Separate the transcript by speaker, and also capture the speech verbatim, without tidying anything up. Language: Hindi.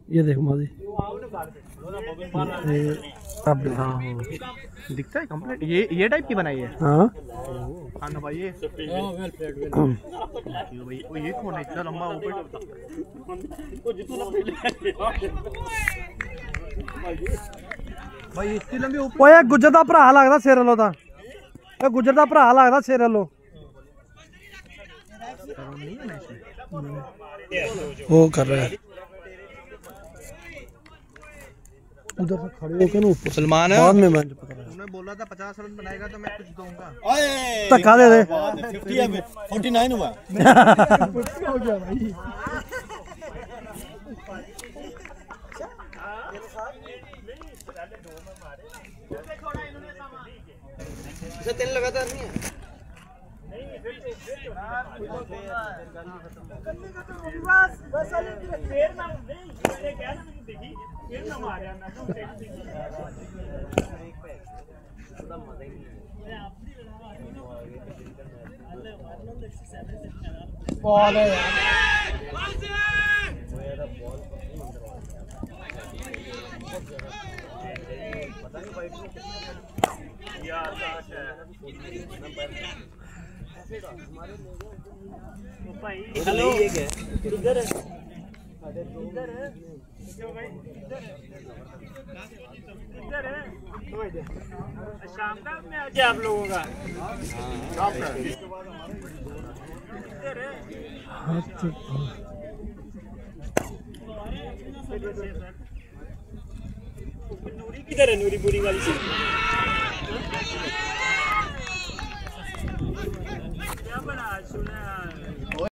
Speaker 1: ये देख मादी अब हाँ
Speaker 2: दिखता है कंप्लीट। ये ये टाइप की बनाई है।
Speaker 1: हाँ
Speaker 2: खाना भाई ये भाई वो ये कौन है इतना लंबा ऊपर भाई इतनी लंबी ऊपर।
Speaker 1: ओए गुजर दा भरा लगदा सिर लो दा ए गुजर दा भरा लगदा सिर लो वो कर रहा है उधर से खड़े होकर ना ऊपर
Speaker 2: सलमान है
Speaker 1: बाद में मैं पता लगा
Speaker 2: उन्होंने बोला था पचास रन बनाएगा तो मैं कुछ दूंगा।
Speaker 1: धक्का दे दे
Speaker 3: फिफ्टी है फोर्टी नाइन हुआ
Speaker 1: हो गया भाई
Speaker 2: तेल लगातार नहीं है।
Speaker 1: बॉल है
Speaker 3: हेलो
Speaker 2: किधर है
Speaker 3: किधर है किधर है शाम का में आज आप लोगों का किधर है नूरी किधर है नूरी पूरी वाली से